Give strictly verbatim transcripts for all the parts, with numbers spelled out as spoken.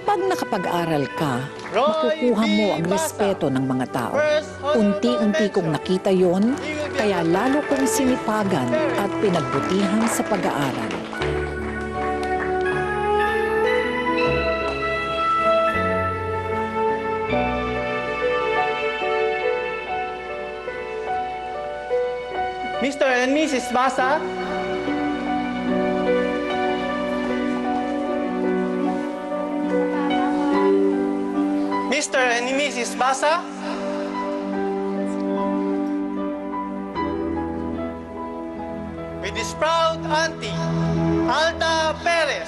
Kapag nakapag-aral ka, makukuha mo ang respeto ng mga tao. Unti-unti kong nakita yon, kaya lalo kong sinipagan at pinagbutihan sa pag-aaral. Mister and Missus Basa, Mister and Missus Basa, with his proud auntie, Alda Perez,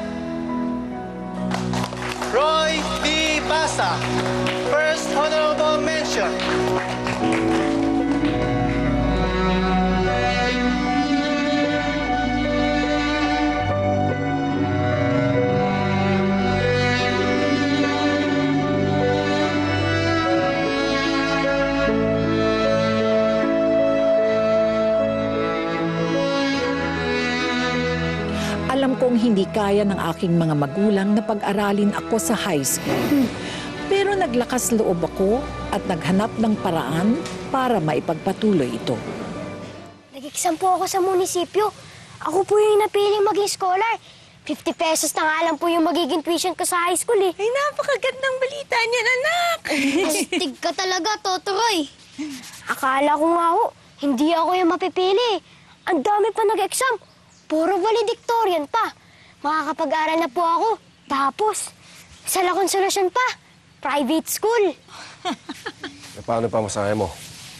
Roy D. Basa, first honorable mention. Alam kong hindi kaya ng aking mga magulang na pag-aralin ako sa high school. Pero naglakas loob ako at naghanap ng paraan para maipagpatuloy ito. Nag-exam po ako sa munisipyo. Ako po yung napiling maging scholar. fifty pesos na nga lang po yung magiging tuition ko sa high school eh. Ay, napakagandang balita niyan, anak! Astig ka talaga, Totoroy. Akala ko nga ho, hindi ako yung mapipili. Ang dami pa nag-exam. Puro valedictorian pa. Makakapag-aral na po ako. Tapos, sa La Consolacion pa. Private school. E paano pa masahe mo?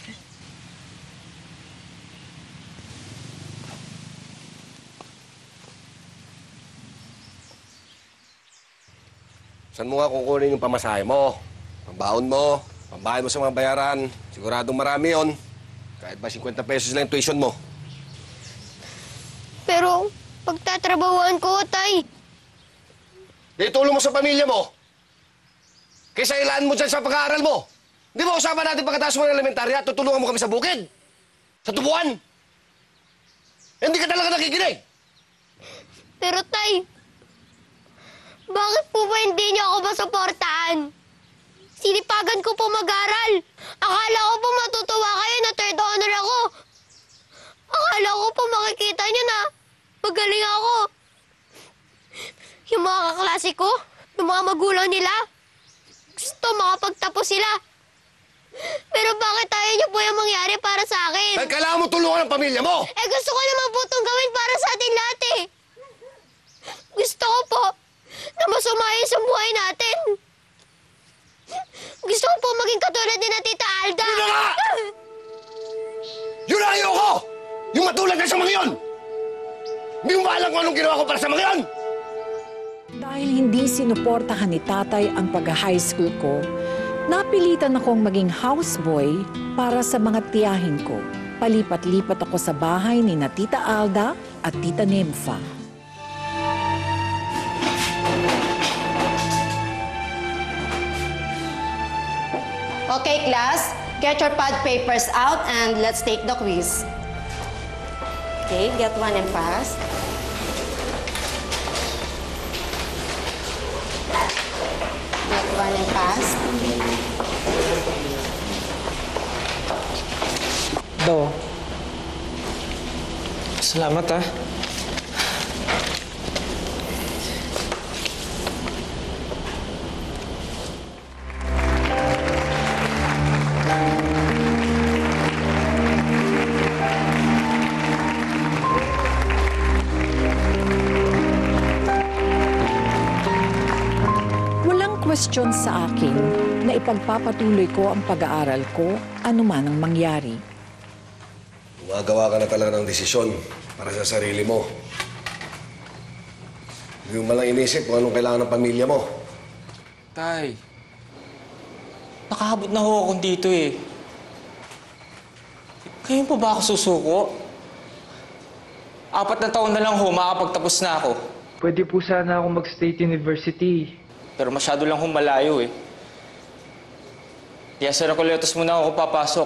Saan mo nga kukunin yung pamasahe mo? Pambaon mo, pambayad mo sa mga bayaran. Siguradong marami yon. Kahit ba fifty pesos lang yung tuition mo. Pero, pagtatrabahuan ko, tay. Di tulong mo sa pamilya mo. Kaysa ilaan mo dyan sa pag-aaral mo. Di ba usapan natin pagkatapos mo ng elementarya, tutulungan mo kami sa bukid? Sa tubuan? Hindi ka talaga nakikinig. Pero, tay, bakit po ba hindi niyo ako masuportahan? Sinipagan ko po mag-aral. Akala ko po matutuwa kayo na third honor ako. Akala ko po makikita niyo na magaling ako. Yung mga kaklase ko, yung mga magulang nila, gusto makapagtapos sila. Pero bakit tayo niyo po yung mangyari para sa akin? Dahil kailangan mo tulungan ang pamilya mo! Eh gusto ko naman po itong gawin para sa atin lahat eh. Gusto ko po na masumayos ang buhay natin. Gusto ko po maging katulad din na Tita Alda. Yun na nga! Yun na ayoko! Yung matulad na sa mga yun! Hindi mo ba alam kung anong ginawa ko para sa mga yun? Dahil hindi sinuportahan ni tatay ang pag-high school ko, napilitan akong maging houseboy para sa mga tiyahin ko. Palipat-lipat ako sa bahay ni na Tita Alda at Tita Nympha. Okay, class, get your pad papers out and let's take the quiz. Okay, get one and pass. Get one and pass. Do. Salamat, ah. Question sa akin na ipagpapatuloy ko ang pag-aaral ko anuman ang mangyari. Gumagawa ka na talaga ng desisyon para sa sarili mo. Hindi mo malang inisip kung anong kailangan ng pamilya mo. Tay, nakahabot na ho ako dito eh. Ngayon pa ba ako susuko? Apat na taon na lang ho, makapagtapos na ako. Pwede po sana ako mag-state university. Pero masyado lang ho malayo eh. Kaya sa Recoletos muna ako papasok.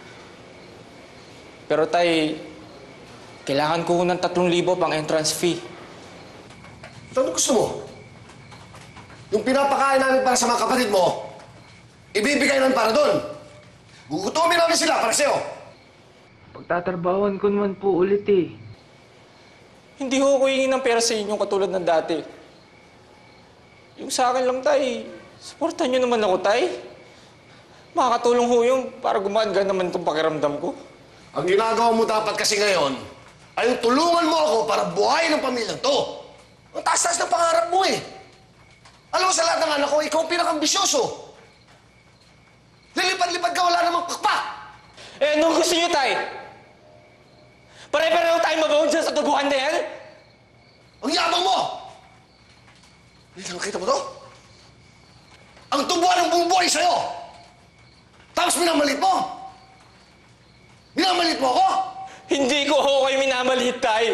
Pero tay, kailangan ko ng tatlong libo pang entrance fee. Ano gusto mo? Yung pinapakain namin para sa mga kapatid mo, ibibigay namin para doon. Gugutumin namin sila para sa'yo. Pagtatrabahoan ko naman po ulit eh. Hindi ho ako hingin ng pera sa inyo katulad ng dati. Yung sa akin lang, tay. Supportan nyo naman ako, tay. Makakatulong ho yung para gumagaan naman itong pakiramdam ko. Ang ginagawa mo dapat kasi ngayon ay yung tulungan mo ako para buhayin ang pamilyang to. Ang taas-taas ng pangarap mo eh. Alam mo, sa lahat ng anak ko, ikaw ang pinakambisyoso. Lilipad-lipad ka, wala namang pakpak. Eh, anong gusto nyo, tay? Pare-pareho tayo mabaon dyan sa tubuhan na yan? Ang yabang mo! Hindi ka nakita mo to? Ang tubuhan ng bumubuhay sa'yo! Tapos minamalit mo! Minamalit mo ako? Hindi ko ho kayo minamalit, tay.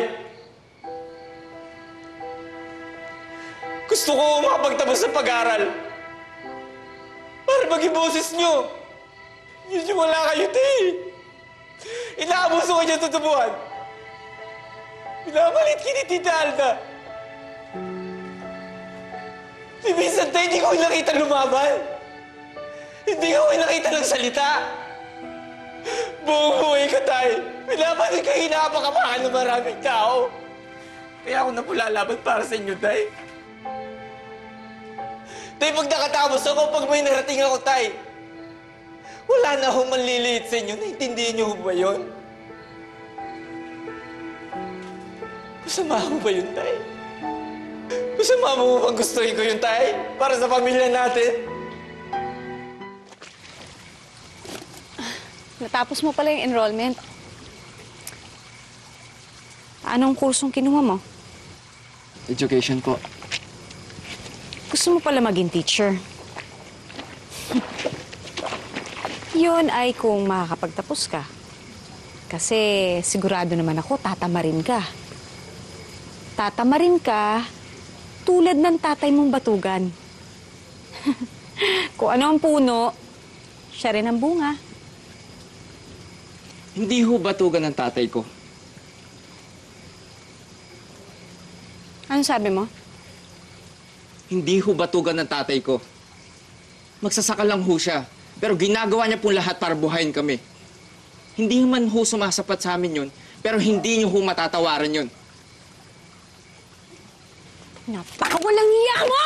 Gusto ko makapagtapos ng pag-aral. Para maging boses nyo. Yun yung wala kayo, tay. Inaabuso ko dyan sa tubuhan. Minamalit ki ni Tita Alda. Si Vincent, tay, hindi ko nakita lumaban. Hindi ko nakita ng salita. Buong buhay ko, tay. Minamalit ka hinapakamahan ng maraming tao. Kaya ako na po lalaban para sa inyo, tay. Tay, pag nakatapos ako, pag may narating ako, tay, wala na akong manliliit sa inyo. Naintindihan niyo ba yun? Masama ko ba yun, tay? Masama mo bang gustuhin ko yun, tay? Para sa pamilya natin? Natapos mo pala yung enrollment. Anong kursong kinuha mo? Education po. Gusto mo pala maging teacher. Yun ay kung makakapagtapos ka. Kasi sigurado naman ako, tatamarin ka. Tatamarin ka tulad ng tatay mong batugan. Kung ano ang puno, siya rin ang bunga. Hindi ho batugan ng tatay ko. Ano sabi mo? Hindi ho batugan ng tatay ko. Magsasaka lang ho siya. Pero ginagawa niya pong lahat para buhayin kami. Hindi man ho sumasapat sa amin yun, pero hindi niyo ho matatawaran yun. Napakawalang hiya mo!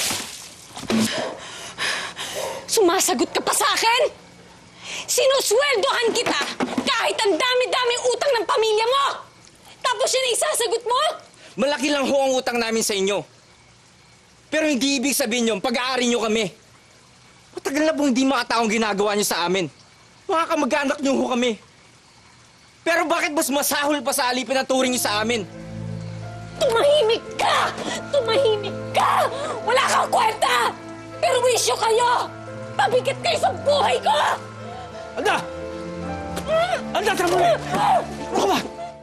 Sumasagot ka pa sa akin? Sinusweldohan kita kahit ang dami-daming utang ng pamilya mo! Tapos yun ang isasagot mo? Malaki lang ho ang utang namin sa inyo. Pero hindi ibig sabihin yun, pag-aari niyo kami. Matagal na pong hindi makataong ginagawa niyo sa amin. Mga kamag-anak niyo ho kami. Pero bakit mas masahol pa sa alipin ang turing niyo sa amin? Tumahimik ka! Tumahimik ka! Wala kang kwenta! Pero wisyo kayo! Pabigat kayo sa buhay ko! Anda! Anda, tara mo! Ano ka ba?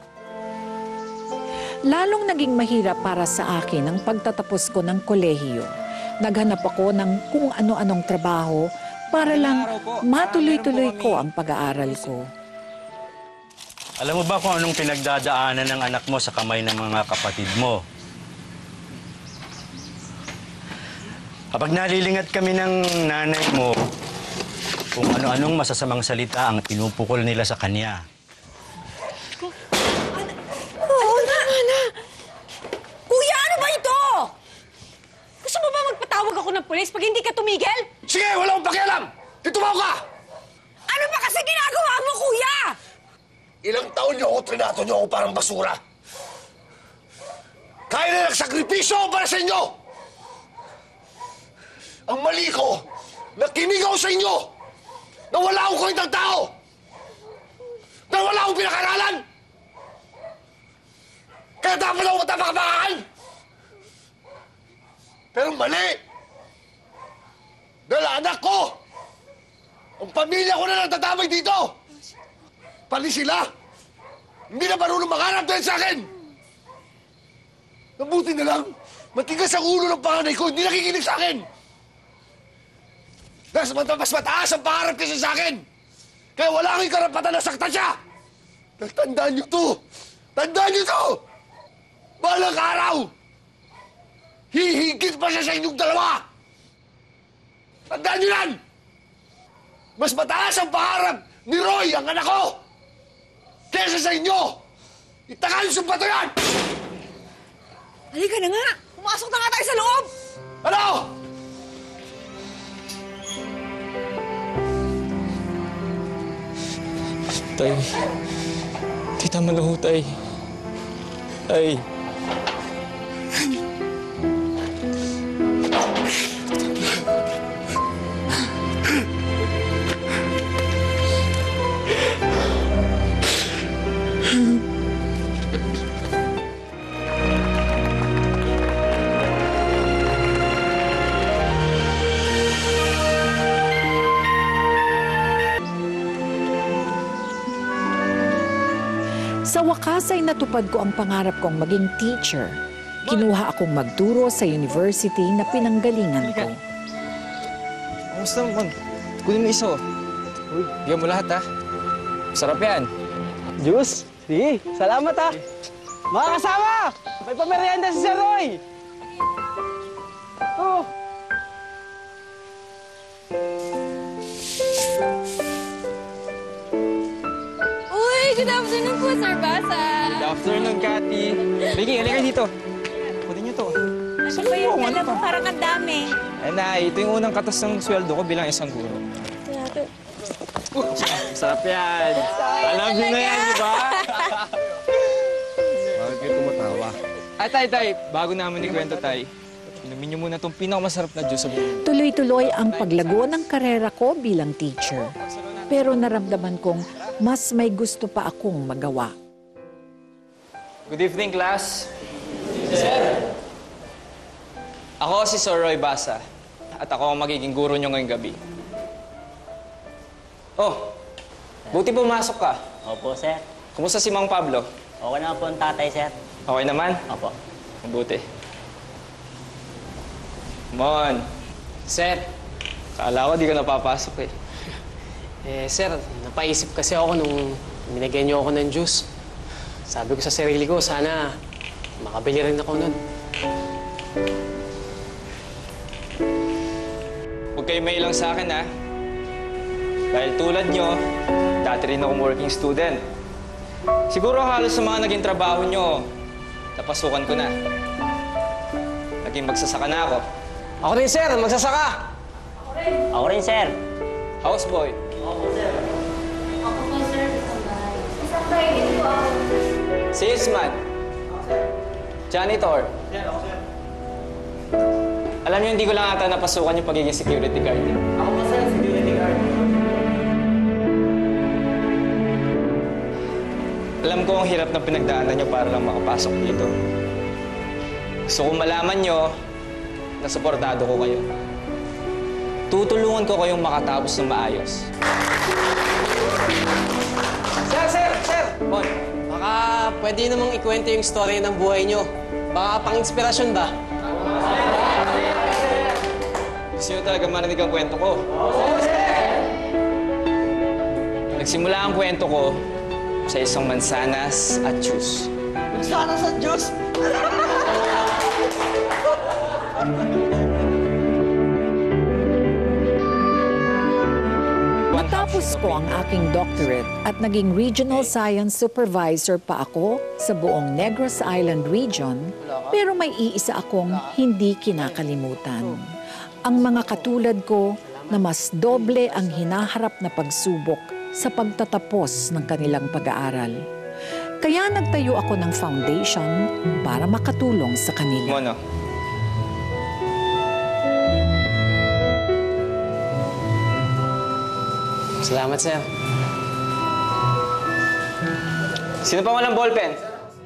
Lalong naging mahirap para sa akin ang pagtatapos ko ng kolehiyo. Naghanap ako ng kung ano-anong trabaho para lang matuloy-tuloy ko ang pag-aaral ko. Alam mo ba kung anong pinagdadaanan ng anak mo sa kamay ng mga kapatid mo? Kapag nalilingat kami ng nanay mo, kung ano-anong masasamang salita ang pinupukol nila sa kanya. Oo na, Ana! Kuya, ano ba ito? Gusto mo ba magpatawag ako ng pulis pag hindi ka tumigil? Sige, wala akong pakialam! Titumaw ka! Ano ba kasi ginagawa mo, kuya? Ilang taon niyo ako, trinato niyo ako parang basura. Kaya na nagsakripisyo ako para sa inyo! Ang mali ko, nakinig ako sa inyo! Na wala akong kwentang tao! Na wala akong pinakaralan! Kaya dapat ako matapakabakaan! Pero mali! Dahil anak ko! Ang pamilya ko na nagtatamay dito! Pali sila! Hindi na marunong makaharap dahil sa akin! Mabuti na lang, matigas ang ulo ng panganay ko, hindi nakikinig sa akin! Mas, mas mataas ang pangarap kasi sa akin! Kaya wala akong karapatan na saktan siya! Tandaan niyo to! Tandaan niyo to! Balang araw! Hihigit pa siya sa inyong dalawa! Tandaan nyo yan! Mas mataas ang pangarap ni Roy, ang anak ko! Kesa sa inyo! Itakan yung sumpato yan! Halika na nga! Pumasok na nga tayo sa loob! Ano? Tay. Tay, tama na ho, tay. Tay. Sa wakas ay natupad ko ang pangarap kong maging teacher. Kinuha akong magturo sa university na pinanggalingan ko. Kamusta naman? Kunin mo isa, oh. Uy, bigyan mo lahat, ha? Sarap yan. Juice? Sige, salamat ha. Mga kasama, may pamerienda si Sir Roy. Oh. Uy, good afternoon po, Sir Basa. Good afternoon, Cathy. Vicky, halika dito. Kunin niyo to. Ano ba yung dala mo? Parang ang dami. Eh, Nay, ito yung unang katas ng sweldo ko bilang isang guro. Sarap yan. Alam niyo na yan, di ba? Bakit kayo tumatawa? Ay, tay, tay, bago namin ikwento, tay, inumin niyo muna itong pinakamasarap na juice sa buhay. Tuloy-tuloy ang paglago ng karera ko bilang teacher. Pero naramdaman kong mas may gusto pa akong magawa. Good evening, class. Sir! Ako si Sir Roy Basa at ako ang magiging guro niyo ngayong gabi. Oh, buti pumasok ka. Opo, sir. Kumusta si Mang Pablo? Okay na po ang tatay, sir. Okay naman? Opo. Mabuti. Come on. Sir, Kala ko di ka napapasok eh. eh sir, napaisip kasi ako nung binigyan niyo ako ng juice. Sabi ko sa sarili ko, sana makabili rin ako nun. Huwag kayo may ilang sa akin, ha? Dahil tulad nyo, dati rin akong working student. Siguro halos sa mga naging trabaho nyo, napasukan ko na. Naging magsasaka na ako. Ako rin, sir, magsasaka! Ako rin, sir. Houseboy. Ako po, sir, isang bahay. Isang bahay din po ako. Salesman. Janitor. Alam niyo, hindi ko lang ata napasukan yung pagiging security guard. Ako po, sir. Security guard. Alam ko ang hirap ng pinagdaanan niyo para lang makapasok dito. Gusto kong malaman niyo na suportado ko kayo. Tutulungan ko kayong makatapos ng maayos. Sir, sir, sir! Bon, Baka pwede namang ikwento yung story ng buhay niyo. Baka pang-inspirasyon ba? gusto niyo talaga marinig ang kwento ko? Nagsimula ang kwento ko sa isang mansanas at juice. Mansanas at juice? Matapos ko ang aking doctorate at naging regional science supervisor pa ako sa buong Negros Island region, pero may iisa akong hindi kinakalimutan. Ang mga katulad ko na mas doble ang hinaharap na pagsubok sa pagtatapos ng kanilang pag-aaral. Kaya nagtayo ako ng foundation para makatulong sa kanila. Mono. Salamat, sir. Sino pa walang ballpen?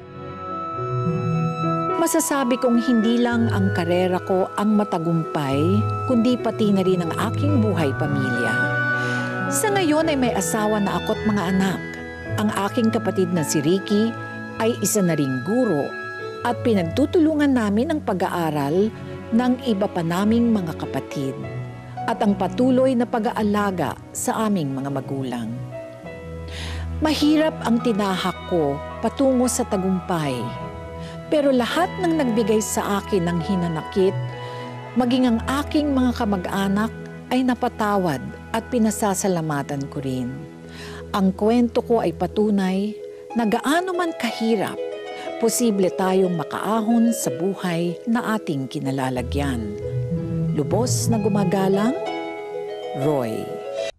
Masasabi kong hindi lang ang karera ko ang matagumpay, kundi pati na rin ang aking buhay pamilya. Sa ngayon ay may asawa na ako't mga anak. Ang aking kapatid na si Ricky ay isa na ring guro at pinagtutulungan namin ang pag-aaral ng iba pa naming mga kapatid at ang patuloy na pag-aalaga sa aming mga magulang. Mahirap ang tinahak ko patungo sa tagumpay. Pero lahat ng nagbigay sa akin ng hinanakit, maging ang aking mga kamag-anak, ay napatawad at pinasasalamatan ko rin. Ang kwento ko ay patunay na gaano man kahirap, posible tayong makaahon sa buhay na ating kinalalagyan. Lubos na gumagalang, Roy.